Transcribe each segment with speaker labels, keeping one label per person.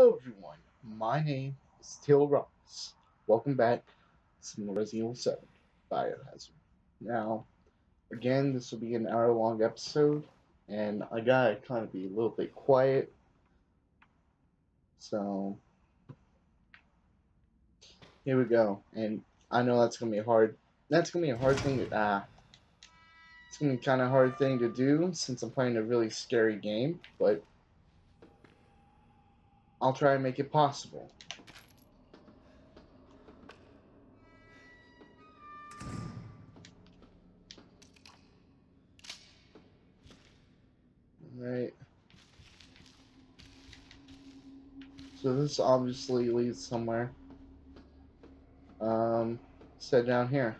Speaker 1: Hello everyone, my name is Teal Ross. Welcome back to some Resident Evil 7 Biohazard. Now, again, this will be an hour-long episode, and I gotta kind of be a little bit quiet, so here we go. And I know that's gonna be hard. That's gonna be a hard thing to it's gonna be kind of hard thing to do since I'm playing a really scary game, but I'll try and make it possible. Right. So this obviously leads somewhere. Set down here.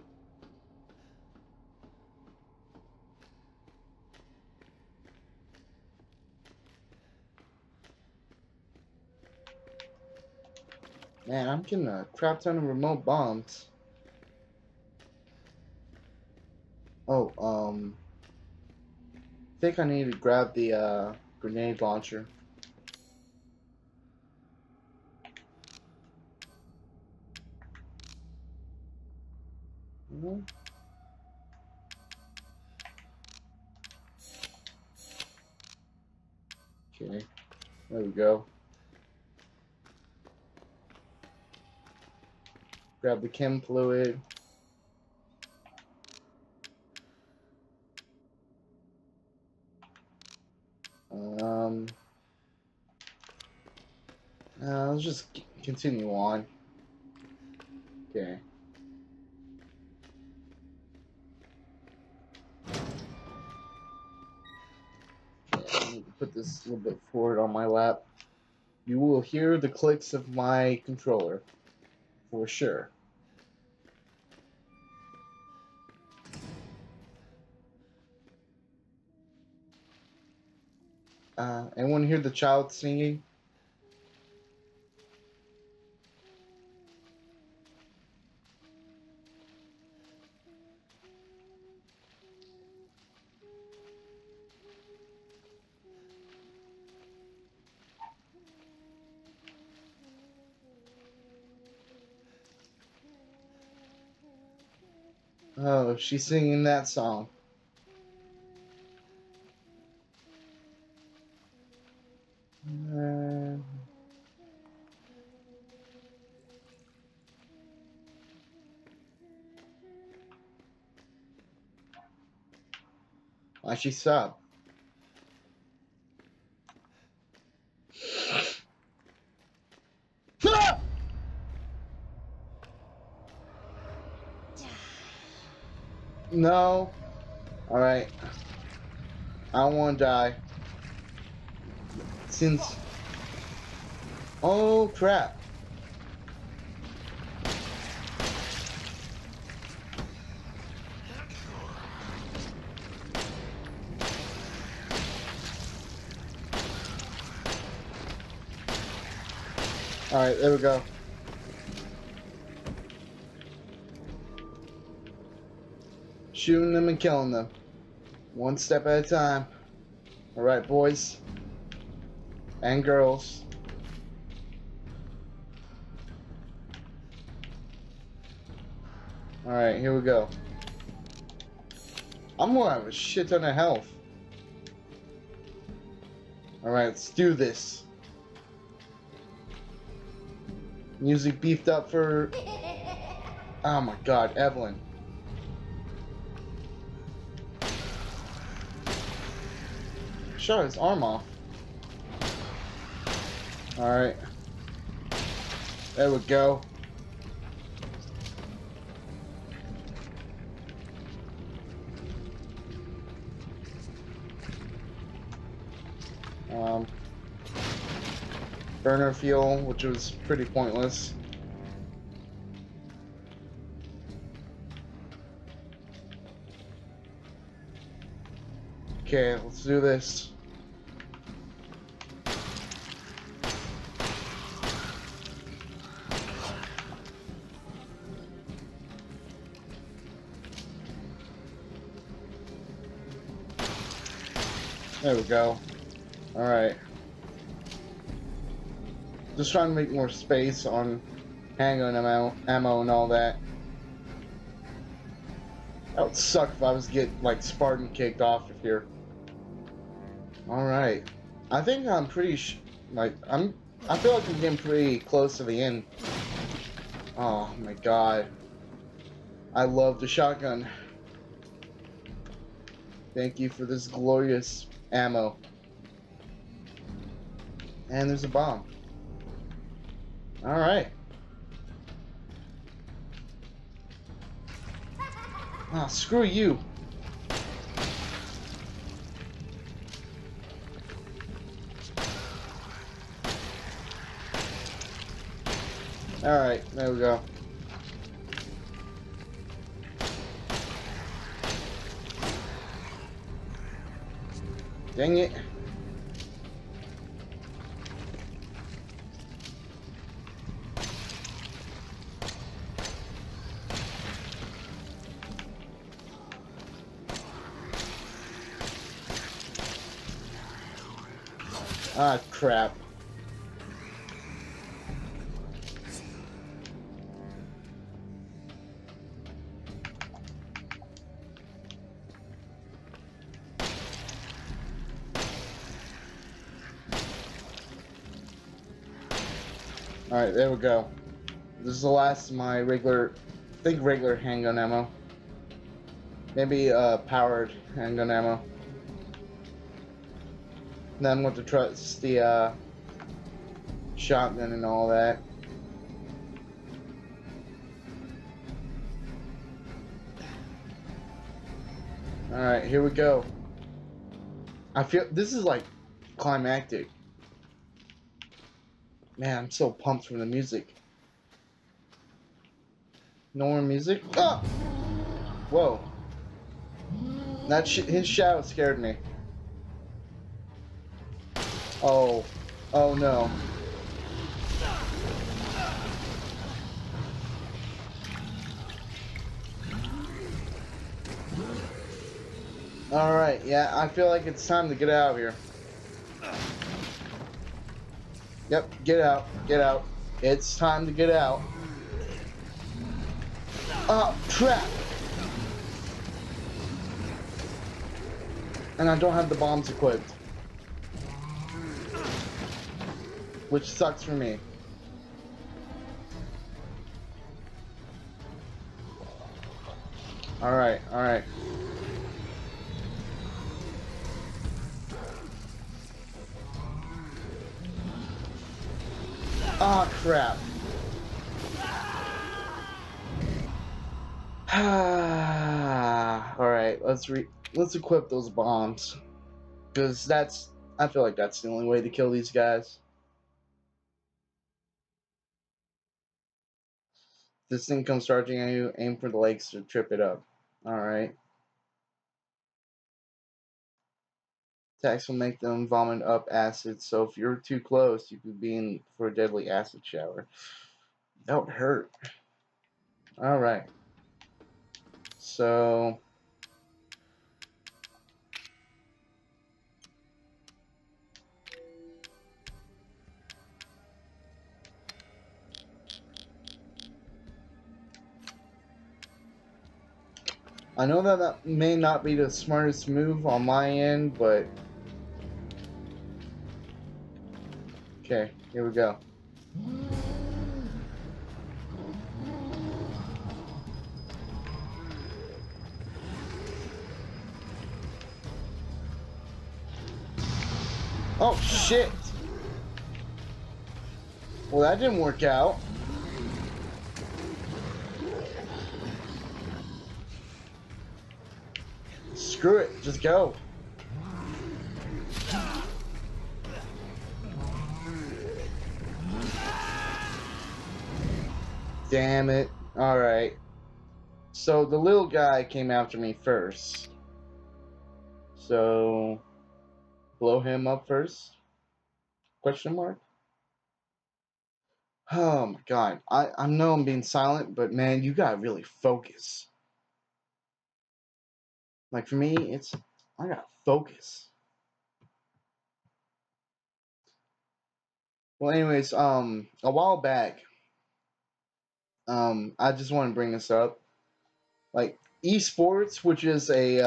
Speaker 1: Man, I'm getting a crap ton of remote bombs. Oh, I think I need to grab the grenade launcher. Okay, there we go. Grab the chem fluid. Let's just continue on. Okay. I need to put this a little bit forward on my lap. You will hear the clicks of my controller, for sure. Anyone hear the child singing? Oh, she's singing that song. Why she stop? No. Alright. I don't want to die. Since... Oh, crap. Alright, there we go. Shooting them and killing them. One step at a time. Alright, boys. And girls. Alright, here we go. I'm gonna have a shit ton of health. Alright, let's do this. Music beefed up for... Oh my god, Evelyn. Shot his arm off. Alright. There we go. Burner fuel, which was pretty pointless. Okay, let's do this. There we go. Alright. Just trying to make more space on handgun ammo and all that. That would suck if I was get like Spartan kicked off of here. All right, I think I'm pretty I feel like I'm getting pretty close to the end. Oh my god, I love the shotgun. Thank you for this glorious ammo. And there's a bomb. All right. Ah, screw you. Alright, there we go. Dang it. Ah, crap. Alright, there we go. This is the last of my regular handgun ammo. Maybe powered handgun ammo. Then I'm going to trust the shotgun and all that. Alright, here we go. I feel this is like climactic. Man, I'm so pumped from the music. No more music? Ah! Whoa. His shadow scared me. Oh. Oh no. Alright, yeah, I feel like it's time to get out of here. Yep, get out, get out. It's time to get out. Oh, crap! And I don't have the bombs equipped. Which sucks for me. Alright, alright. Ah, oh, crap. Alright, let's equip those bombs. Because I feel like that's the only way to kill these guys. This thing comes charging at you, aim for the legs to trip it up. Alright. Attacks will make them vomit up acid, so if you're too close, you could be in for a deadly acid shower. That would hurt. Alright. So... I know that may not be the smartest move on my end, but... Okay, here we go. Oh, shit! Well, that didn't work out. Screw it, just go. Damn it. Alright. So the little guy came after me first. So blow him up first? Question mark? Oh my god. I know I'm being silent, but man, you gotta really focus. Like for me, I gotta focus. Well, anyways, a while back, I just want to bring this up. Like esports, which is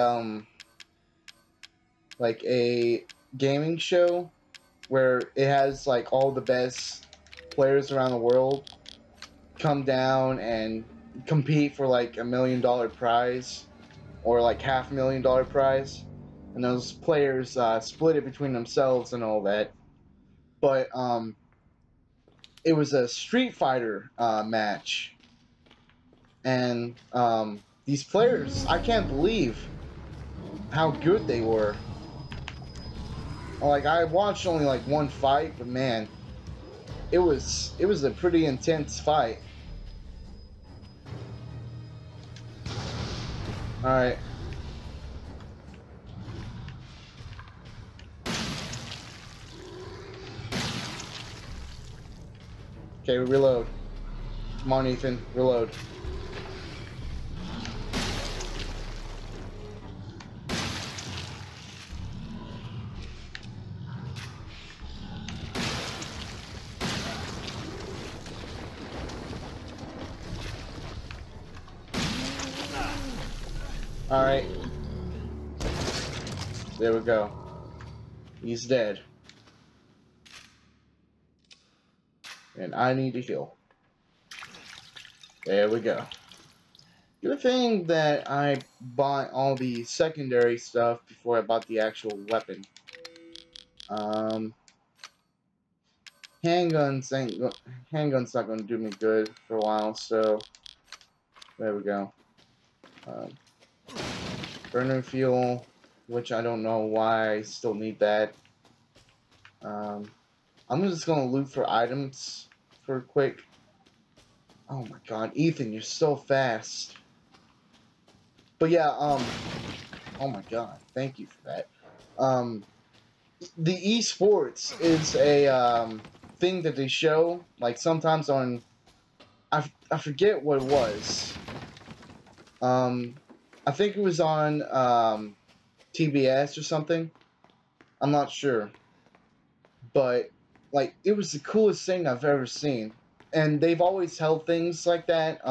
Speaker 1: like a gaming show where it has like all the best players around the world come down and compete for like $1 million prize or like $500,000 prize, and those players split it between themselves and all that. But it was a Street Fighter match, and these players, I can't believe how good they were. Like I watched only like one fight, but man, it was a pretty intense fight. All right. Okay, reload. Come on, Ethan, reload. Alright. There we go. He's dead. And I need to heal. There we go. Good thing that I bought all the secondary stuff before I bought the actual weapon. Handgun's not going to do me good for a while, so there we go. Um, burner fuel, which I don't know why I still need that. I'm just going to loot for items for quick. Oh my god, Ethan, you're so fast. But yeah, oh my god, thank you for that. The esports is a thing that they show like sometimes on I forget what it was. I think it was on TBS or something. I'm not sure, but like it was the coolest thing I've ever seen. And they've always held things like that.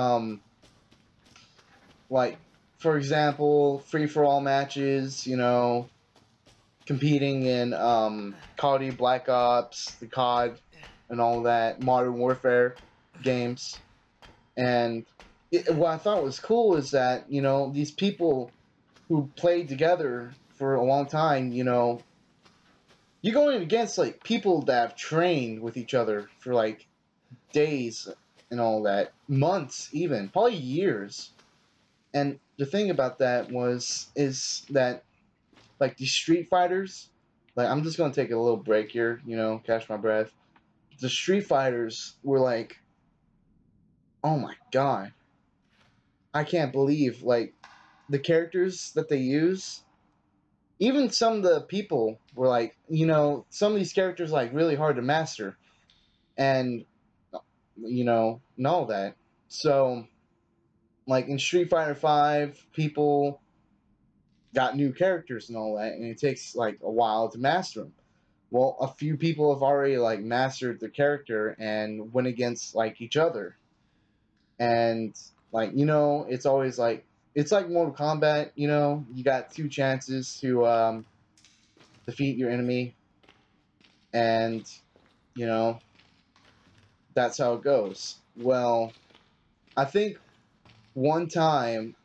Speaker 1: Like for example, free for all matches. You know, competing in Call of Duty Black Ops, the COD, and all that Modern Warfare games. And what I thought was cool is that these people who played together for a long time, you're going against like people that have trained with each other for like days and all that, months even, probably years. And the thing about that is that like these Street Fighters, like I'm just gonna take a little break here, catch my breath. The Street Fighters were like, oh my god, I can't believe like the characters that they use. Even some of the people were like, some of these characters like really hard to master, and know that. So like in Street Fighter Five, people got new characters and all that, and it takes like a while to master them. Well, a few people have already like mastered the character and went against like each other, and like it's always like it's like Mortal Kombat. You got two chances to defeat your enemy, and you know that's how it goes. Well, I think one time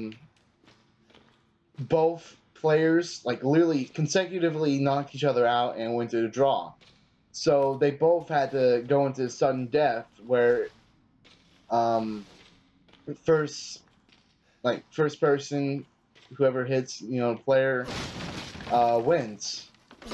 Speaker 1: both players like literally consecutively knocked each other out and went to the draw. So they both had to go into sudden death where um, first person, whoever hits player wins.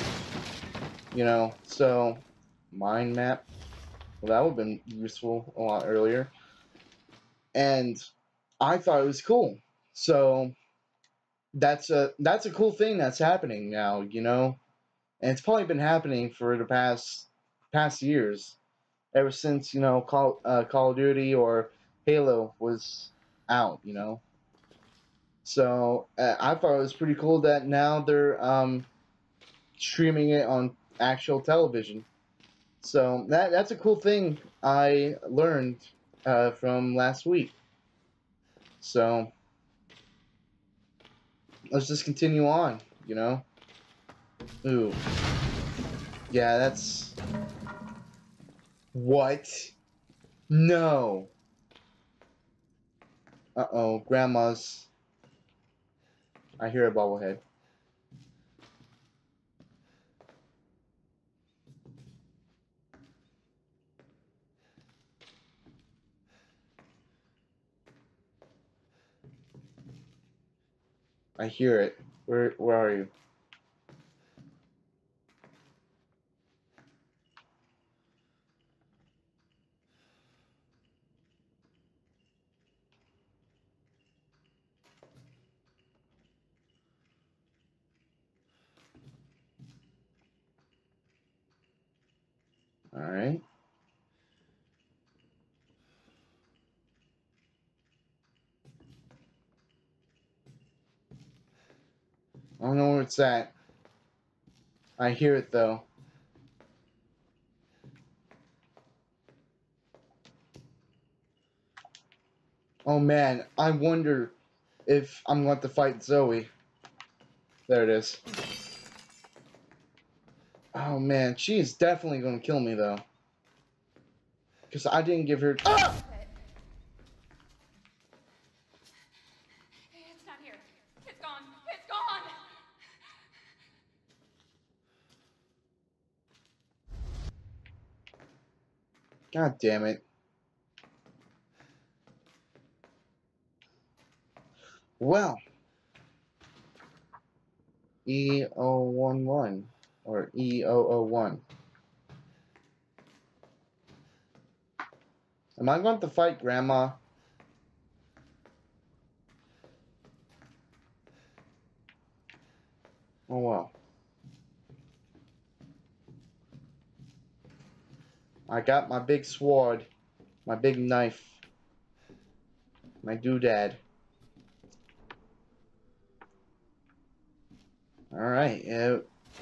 Speaker 1: So mind map. Well, that would have been useful a lot earlier. And I thought it was cool. So that's a cool thing that's happening now, and it's probably been happening for the past years, ever since Call of Duty or Halo was out, So I thought it was pretty cool that now they're streaming it on actual television. So that's a cool thing I learned from last week. So let's just continue on, you know? Ooh. Yeah, that's... What? No. Uh-oh, Grandma's... I hear a bobblehead. I hear it. Where are you? Alright. I don't know where it's at. I hear it though. Oh man, I wonder if I'm going to fight Zoe. There it is. Oh man, she is definitely going to kill me though. Because I didn't give her... Ah!
Speaker 2: It's not here. It's gone. It's gone.
Speaker 1: God damn it. Well. E011. Or E001. Am I going to fight Grandma? Oh well. I got my big sword. My big knife. My doodad. Alright, yeah.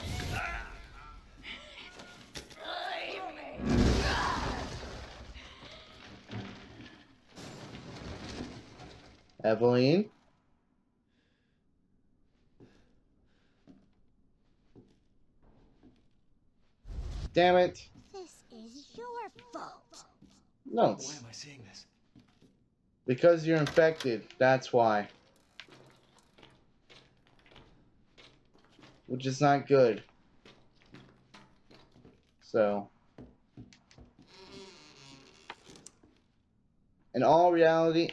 Speaker 1: Evelyn? Damn it.
Speaker 3: This is your fault.
Speaker 1: No,
Speaker 4: Why
Speaker 1: it's
Speaker 4: am I seeing this?
Speaker 1: because you're infected. That's why. Which is not good. So. In all reality...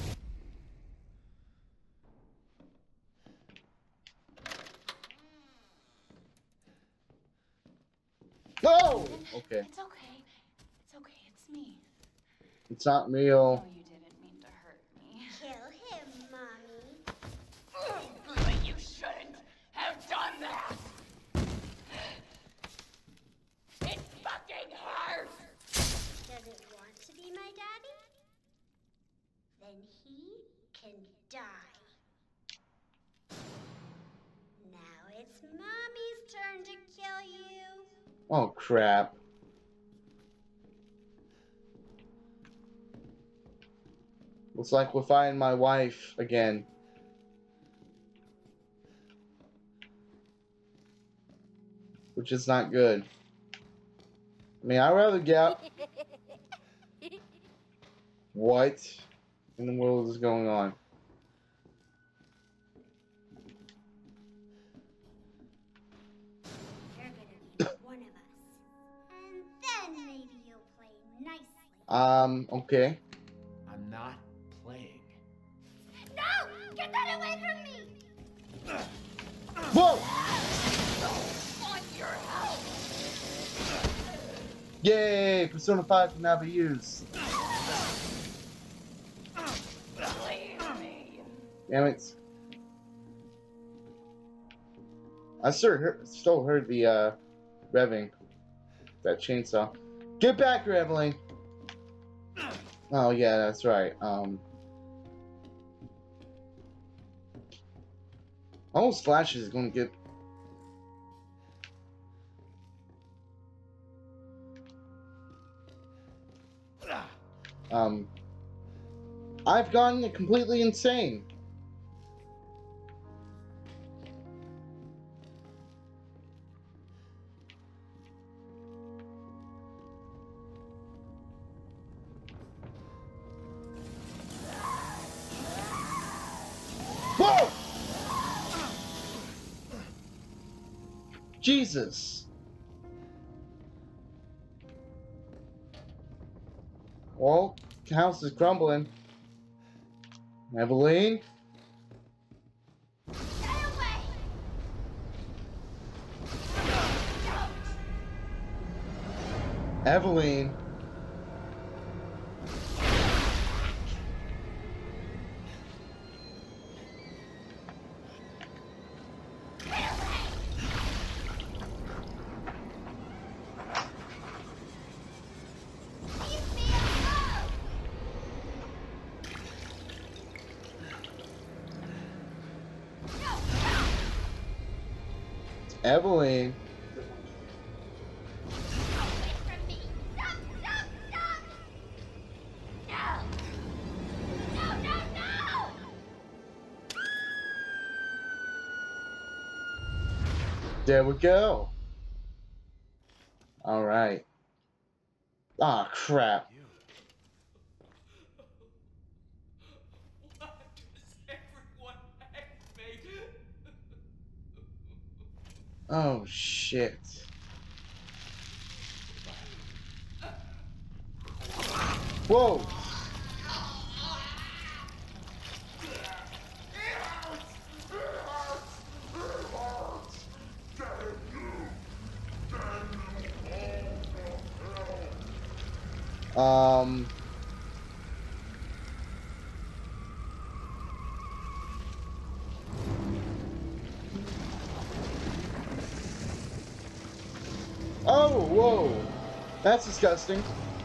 Speaker 1: No! Okay.
Speaker 2: It's okay. It's okay. It's me.
Speaker 1: It's not
Speaker 2: No,
Speaker 1: real.
Speaker 2: you didn't mean to hurt me.
Speaker 3: Kill him, Mommy.
Speaker 2: But you shouldn't have done that. It fucking hurts.
Speaker 3: Doesn't want to be my daddy? Then he can die. Now it's Mommy's turn to kill you.
Speaker 1: Oh, crap. Looks like we'll find my wife again. Which is not good. I mean, I'd rather get... What in the world is going on?
Speaker 3: You're gonna be one of us. And then maybe you'll play nicely.
Speaker 1: Okay.
Speaker 4: I'm not playing.
Speaker 3: No! Get that away from me!
Speaker 1: Whoa!
Speaker 2: On your health.
Speaker 1: Yay! Persona 5 can now be used.
Speaker 2: Leave me.
Speaker 1: Damn it. I still heard the, revving. That chainsaw. Get back here, Evelyn! Oh, yeah, that's right. Almost Flash is gonna get... I've gone completely insane. Whoa! Jesus. Well, the house is crumbling. Eveline?
Speaker 3: Stay away!
Speaker 1: Eveline.
Speaker 3: Leave me alone!
Speaker 1: Eveline.
Speaker 3: Away from me! Stop! Stop! Stop! No! No! No! No!
Speaker 1: There we go. Alright. Ah, crap.
Speaker 4: Why does everyone hate me?
Speaker 1: Oh, shit. Whoa! Oh, whoa. That's disgusting.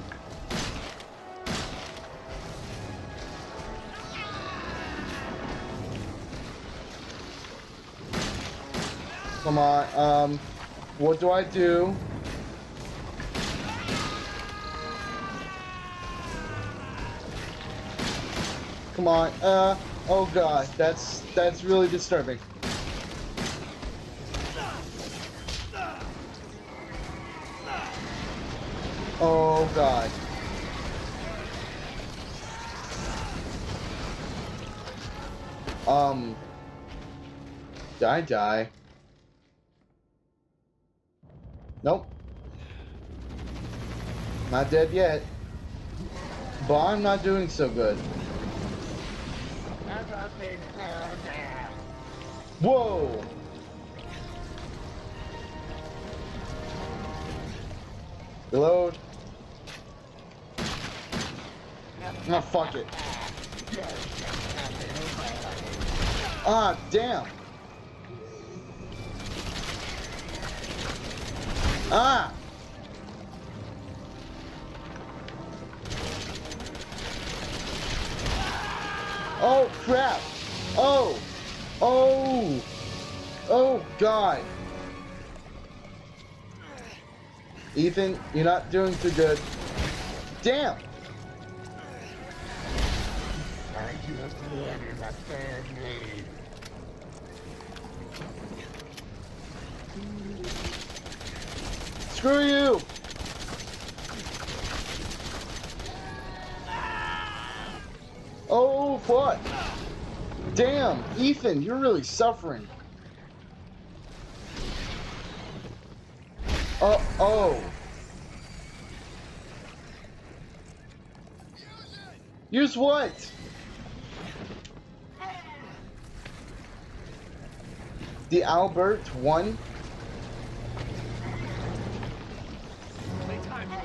Speaker 1: Come on, what do I do? Come on, oh god, that's really disturbing. Oh god. Did I die? Nope. Not dead yet. But I'm not doing so good. Whoa! Reload. Ah, fuck it. Ah, damn. Ah! Oh, crap. Oh. Oh. Oh, God. Ethan, you're not doing too good. Damn. Screw you. Oh, fuck. Damn, Ethan, you're really suffering. Oh. Use what? The Albert one?
Speaker 4: Playtime.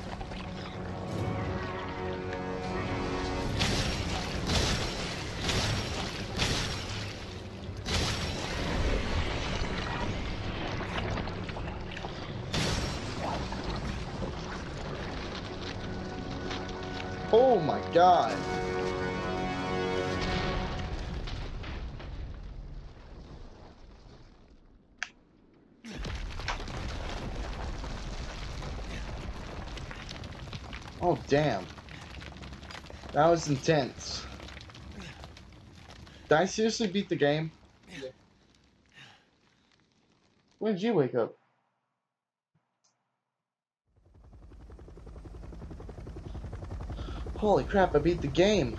Speaker 1: Oh my god. Oh damn. That was intense. Did I seriously beat the game?
Speaker 5: Yeah.
Speaker 1: When did you wake up? Holy crap, I beat the game.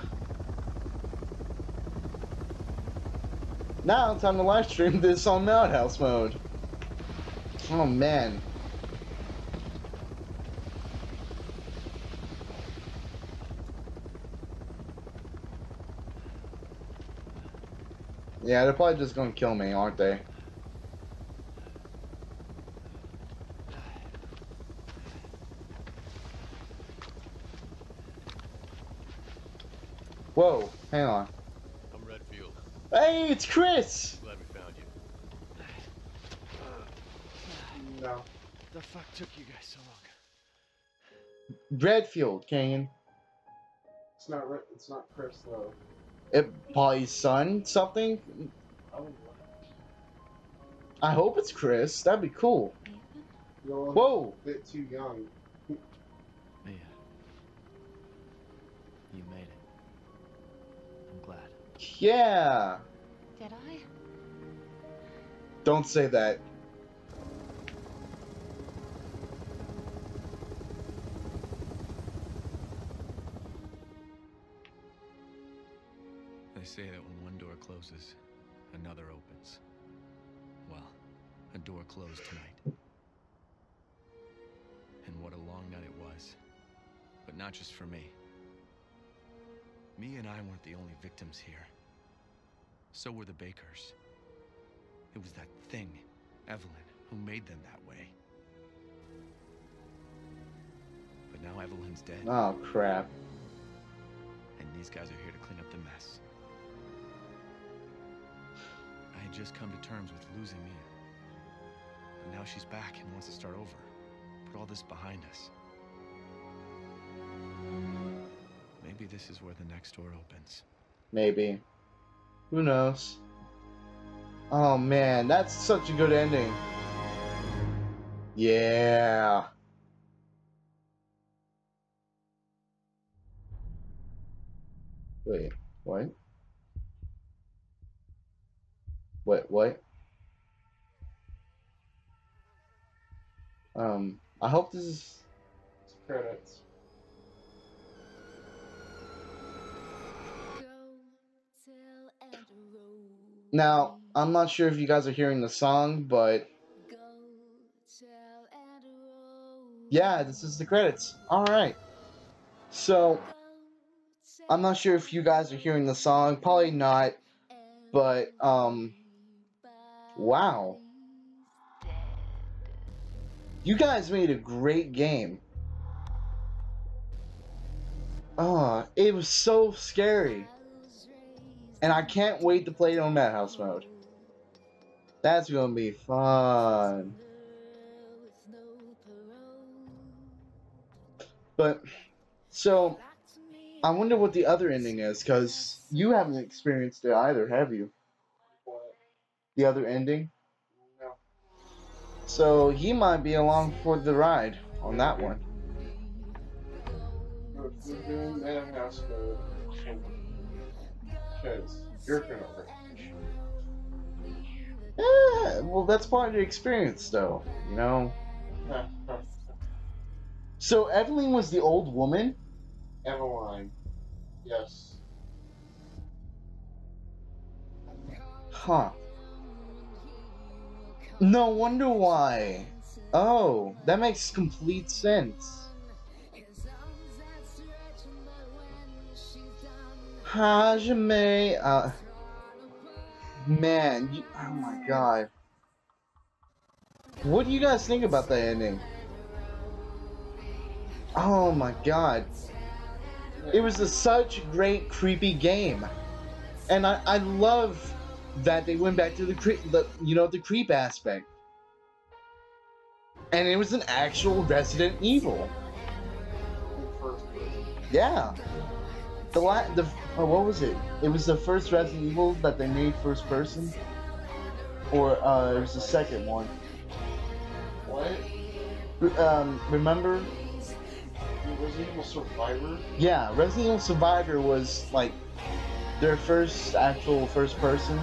Speaker 1: Now time to live stream this on Madhouse mode. Oh man. Yeah, they're probably just gonna kill me, aren't they? Whoa, hang on.
Speaker 6: I'm Redfield.
Speaker 1: Hey, it's Chris!
Speaker 6: Glad we found you.
Speaker 5: No.
Speaker 6: The fuck took you guys so long?
Speaker 1: Redfield, Kane.
Speaker 5: It's not Chris though.
Speaker 1: It probably his son, something?
Speaker 5: Oh.
Speaker 1: I hope it's Chris. That'd be cool.
Speaker 5: You're
Speaker 1: Whoa!
Speaker 5: a bit too young.
Speaker 6: Mia. You made it. I'm glad.
Speaker 1: Yeah!
Speaker 7: Did I?
Speaker 1: Don't say that.
Speaker 6: They say that when one door closes, another opens. Well, a door closed tonight. And what a long night it was. But not just for me. Mia and I weren't the only victims here. So were the Bakers. It was that thing, Evelyn, who made them that way. But now Evelyn's dead.
Speaker 1: Oh, crap.
Speaker 6: And these guys are here to clean up the mess. I had just come to terms with losing Mia. But now she's back and wants to start over. Put all this behind us. Maybe this is where the next door opens.
Speaker 1: Maybe. Who knows? Oh man, that's such a good ending. Yeah. Wait, what? What? I hope this is...
Speaker 5: It's credits.
Speaker 1: Now, I'm not sure if you guys are hearing the song, but... Yeah, this is the credits. Alright. So, I'm not sure if you guys are hearing the song. Probably not. But, wow. You guys made a great game. It was so scary. And I can't wait to play it on Madhouse mode. That's gonna be fun. But, so, I wonder what the other ending is, because you haven't experienced it either, have you?
Speaker 5: What?
Speaker 1: The other ending?
Speaker 5: No.
Speaker 1: So, he might be along for the ride on that one.
Speaker 5: We're doing Madhouse mode. Because you're gonna finish.
Speaker 1: Yeah, well, that's part of the experience, though, you know? So, Evelyn was the old woman?
Speaker 5: Eveline. Yes.
Speaker 1: Huh. No wonder why. Oh, that makes complete sense. Hajime, man, oh my god. What do you guys think about the ending? Oh my god. It was such a great creepy game. And I love that they went back to the creep aspect. And it was an actual Resident Evil. Yeah. What was it? It was the first Resident Evil that they made first person? Or, it was the second one.
Speaker 5: What?
Speaker 1: Remember?
Speaker 5: Was Resident Evil Survivor?
Speaker 1: Yeah, Resident Evil Survivor was like their first actual first person.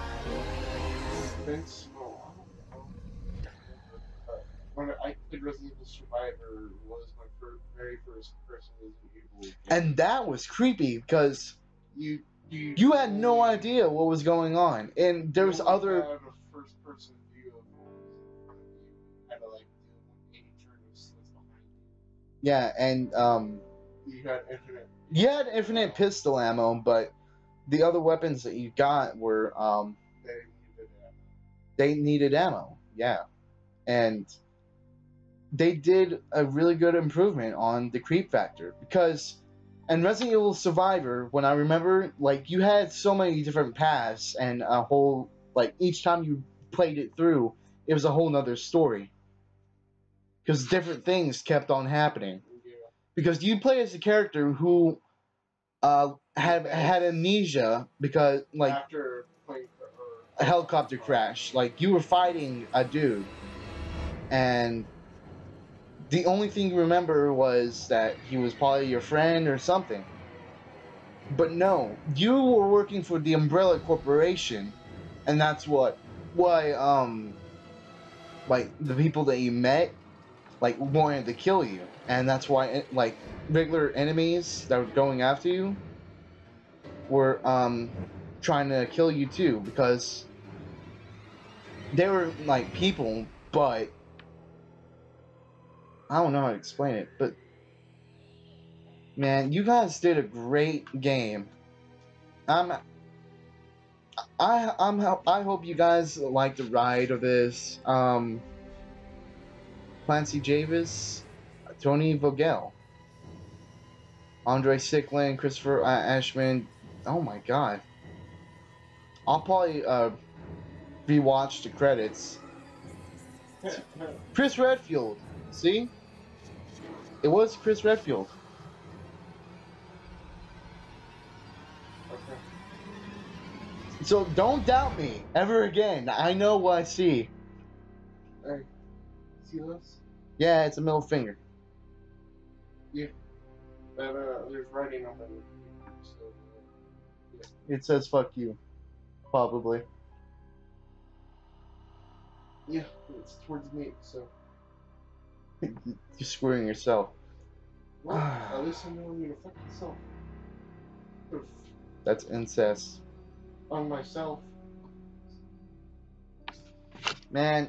Speaker 5: Vince? Oh, I don't remember. When I played Resident Evil Survivor was my very first person Resident Evil game.
Speaker 1: And that was creepy because
Speaker 5: you
Speaker 1: you had no idea what was going on. And there was
Speaker 5: you only
Speaker 1: other
Speaker 5: had a first person view of what was in front of you. You had to like do a 180 turn of what's behind
Speaker 1: yeah, and
Speaker 5: you. You had infinite.
Speaker 1: you had infinite pistol ammo, but the other weapons that you got were
Speaker 5: They needed ammo.
Speaker 1: they needed ammo. Yeah. And they did a really good improvement on the creep factor because in Resident Evil Survivor, when I remember, like, you had so many different paths and a whole, like, each time you played it through, it was a whole nother story because different things kept on happening.
Speaker 5: Yeah.
Speaker 1: Because you play as a character who had amnesia because, like,
Speaker 5: After playing
Speaker 1: a helicopter crash. Like, you were fighting a dude, and the only thing you remember was that he was probably your friend or something. But no, you were working for the Umbrella Corporation, and that's why, like, the people that you met, like, wanted to kill you, and that's why, like, regular enemies that were going after you were, trying to kill you too, because they were, like, people, but I don't know how to explain it, but man, you guys did a great game. I hope you guys like the ride of this. Clancy Javis, Tony Vogel, Andre Sicklin, Christopher Ashman. Oh my God! I'll probably rewatch the credits. Chris Redfield. See? It was Chris Redfield.
Speaker 5: Okay.
Speaker 1: So don't doubt me ever again. I know what I see.
Speaker 5: Hey, see this?
Speaker 1: Yeah, it's a middle finger.
Speaker 5: Yeah. But there's writing on the so
Speaker 1: It says fuck you. Probably.
Speaker 5: yeah, it's towards me, so
Speaker 1: You're screwing yourself.
Speaker 5: well, at least I know you to fuck myself.
Speaker 1: That's incest.
Speaker 5: On myself.
Speaker 1: Man.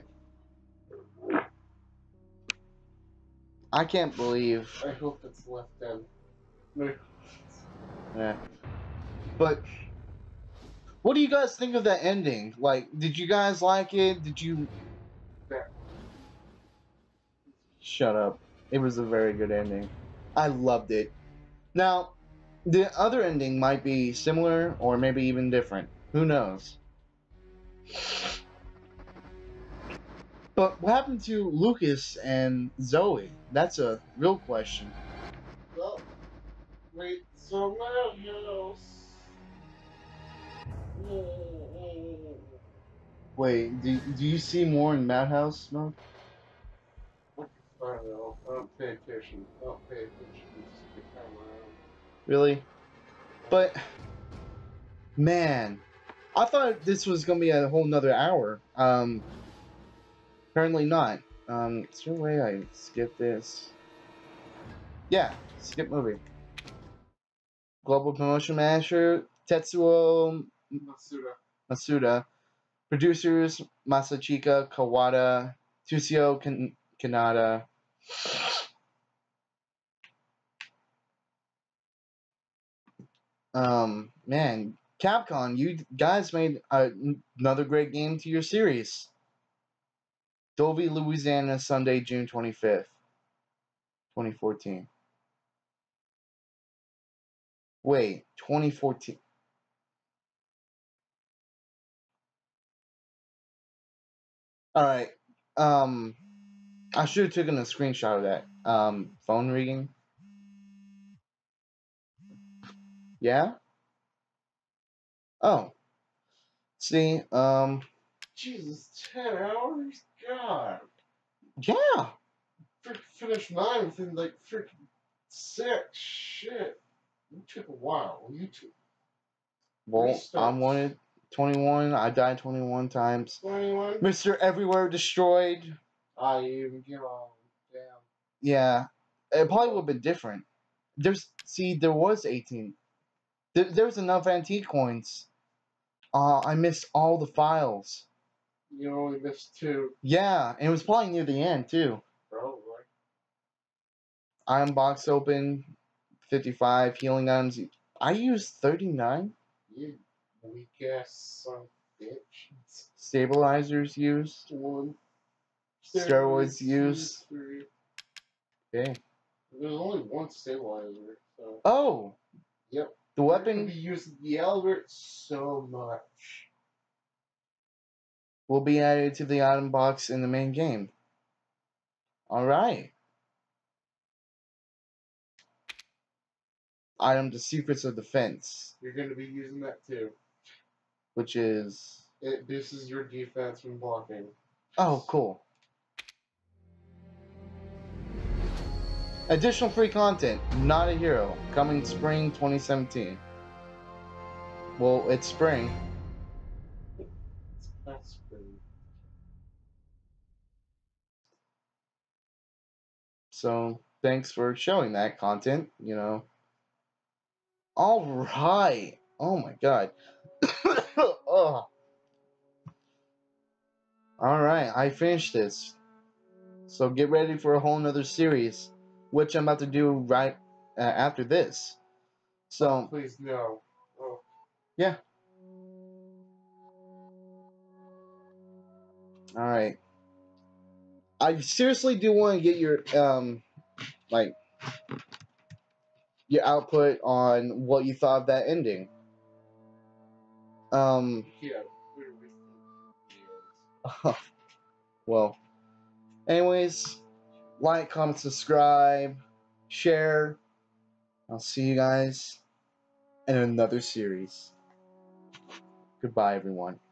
Speaker 1: I can't believe.
Speaker 5: I hope it's left in. No.
Speaker 1: Yeah. But what do you guys think of that ending? Like, did you guys like it? Did you
Speaker 5: Yeah.
Speaker 1: Shut up. It was a very good ending. I loved it. Now, the other ending might be similar or maybe even different. Who knows? But what happened to Lucas and Zoe? That's a real question.
Speaker 5: Well, wait, so Madhouse.
Speaker 1: Wait, do you see more in Madhouse, Smoke?
Speaker 5: I don't know. I don't pay attention. I don't pay attention to the camera.
Speaker 1: Really? But, man, I thought this was gonna be a whole nother hour. Apparently not. Is there a way I skip this? Yeah, skip movie. Global Promotion Manager, Tetsuo
Speaker 5: Masuda.
Speaker 1: Masuda. Producers, Masachika Kawada, Tushio Kanada. Man, Capcom, you guys made another great game to your series. Dovey, Louisiana, Sunday, June 25th, 2014. Wait, 2014. Alright, I should have taken a screenshot of that. Phone ringing. Yeah? Oh. See,
Speaker 5: Jesus, 10 hours? God.
Speaker 1: yeah.
Speaker 5: Finished 9 within like freaking 6. Shit. You took a while. You took
Speaker 1: Well,
Speaker 5: restarts.
Speaker 1: I'm 21. I died 21 times.
Speaker 5: 21.
Speaker 1: Mr. Everywhere destroyed.
Speaker 5: I even give a damn.
Speaker 1: Yeah, it probably would have been different. There was 18. There's enough antique coins. I missed all the files.
Speaker 5: You only missed 2.
Speaker 1: Yeah, and it was probably near the end too.
Speaker 5: Probably.
Speaker 1: Iron box open, 55 healing items. I used 39.
Speaker 5: You weak ass son of a bitch.
Speaker 1: Stabilizers used.
Speaker 5: 1.
Speaker 1: Steroids used.
Speaker 5: 3.
Speaker 1: Okay.
Speaker 5: There's only 1 stabilizer, so.
Speaker 1: Oh,
Speaker 5: Yep.
Speaker 1: the
Speaker 5: We're gonna
Speaker 1: weapon
Speaker 5: be using the elevator so much.
Speaker 1: will be added to the item box in the main game. All right. Item: The Secrets of Defense,
Speaker 5: You're gonna be using that too.
Speaker 1: which is
Speaker 5: It boosts your defense when blocking.
Speaker 1: oh cool. Additional free content: Not a Hero, coming spring 2017. Well, it's spring.
Speaker 5: That's pretty.
Speaker 1: So thanks for showing that content, you know. All right. Oh my god. Oh. All right, I finished this. So get ready for a whole nother series, which I'm about to do right after this. So
Speaker 5: Please no. Oh.
Speaker 1: yeah. All right. I seriously do want to get your like your output on what you thought of that ending.
Speaker 5: Yeah. We're with
Speaker 1: Well, anyways, like, comment, subscribe, share. I'll see you guys in another series. Goodbye, everyone.